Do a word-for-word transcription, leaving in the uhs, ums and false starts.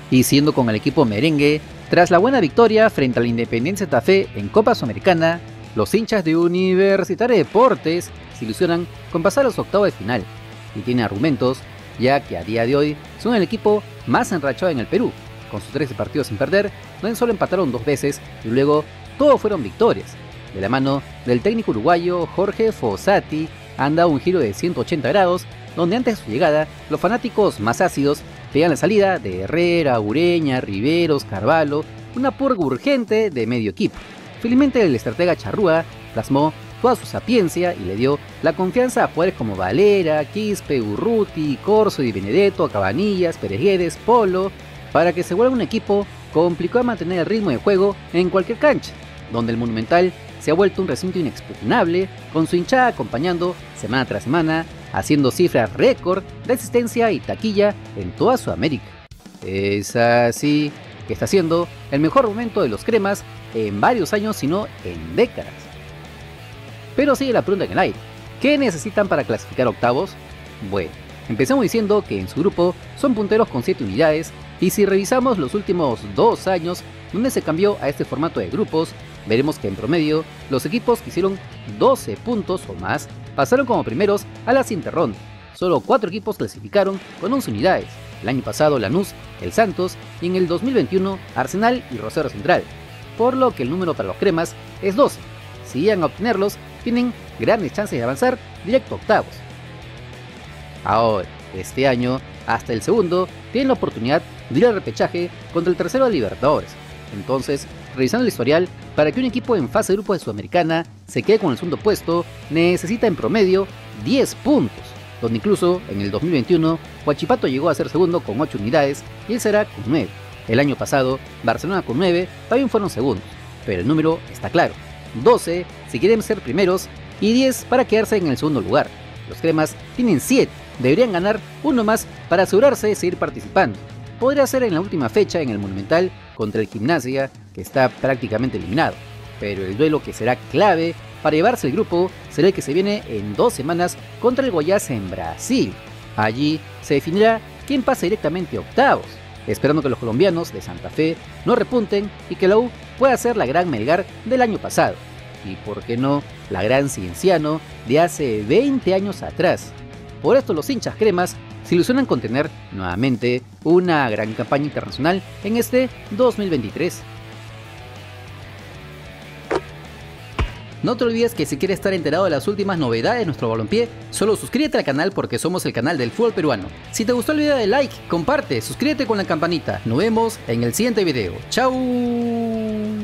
Y siendo con el equipo merengue, tras la buena victoria frente al Independiente Santa Fe en Copa Sudamericana, los hinchas de Universitario de Deportes se ilusionan con pasar a los octavos de final, y tienen argumentos, ya que a día de hoy son el equipo más enrachado en el Perú. Con sus trece partidos sin perder, no solo empataron dos veces y luego todos fueron victorias. De la mano del técnico uruguayo Jorge Fossati han dado un giro de ciento ochenta grados, donde antes de su llegada los fanáticos más ácidos veían la salida de Herrera, Ureña, Riveros, Carvalho, una purga urgente de medio equipo. Felizmente el estratega Charrúa plasmó toda su sapiencia y le dio la confianza a jugadores como Valera, Quispe, Urruti, Corso, Di Benedetto, Cabanillas, Pereguedes, Polo, para que se vuelva un equipo complicado de mantener el ritmo de juego en cualquier cancha, donde el Monumental se ha vuelto un recinto inexpugnable, con su hinchada acompañando semana tras semana, haciendo cifras récord de asistencia y taquilla en toda Sudamérica. Es así que está siendo el mejor momento de los cremas en varios años, si no en décadas. Pero sigue la pregunta en el aire: ¿qué necesitan para clasificar octavos? Bueno, empezamos diciendo que en su grupo son punteros con siete unidades, y si revisamos los últimos dos años donde se cambió a este formato de grupos, veremos que en promedio los equipos que hicieron doce puntos o más pasaron como primeros a la siguiente ronda. Solo cuatro equipos clasificaron con once unidades: el año pasado Lanús, el Santos, y en el dos mil veintiuno Arsenal y Rosario Central, por lo que el número para los cremas es doce. Si llegan a obtenerlos, tienen grandes chances de avanzar directo a octavos. Ahora, este año, hasta el segundo tienen la oportunidad de ir al repechaje contra el tercero de Libertadores. Entonces, revisando el historial, para que un equipo en fase de grupos de Sudamericana se quede con el segundo puesto, necesita en promedio diez puntos, donde incluso en el dos mil veintiuno Huachipato llegó a ser segundo con ocho unidades y el Ceará con nueve. El año pasado, Barcelona con nueve también fueron segundos, pero el número está claro: doce si quieren ser primeros y diez para quedarse en el segundo lugar. Los cremas tienen siete, deberían ganar uno más para asegurarse de seguir participando. Podría ser en la última fecha en el Monumental contra el Gimnasia, que está prácticamente eliminado, pero el duelo que será clave para llevarse el grupo será el que se viene en dos semanas contra el Goiás en Brasil. Allí se definirá quién pasa directamente a octavos, esperando que los colombianos de Santa Fe no repunten y que la U pueda ser la gran Melgar del año pasado, y por qué no la gran Cienciano de hace veinte años atrás. Por esto los hinchas cremas se ilusionan con tener nuevamente una gran campaña internacional en este dos mil veintitrés. No te olvides que si quieres estar enterado de las últimas novedades de nuestro balompié, solo suscríbete al canal, porque somos el canal del fútbol peruano. Si te gustó el video, de like, comparte, suscríbete con la campanita. Nos vemos en el siguiente video. ¡Chao!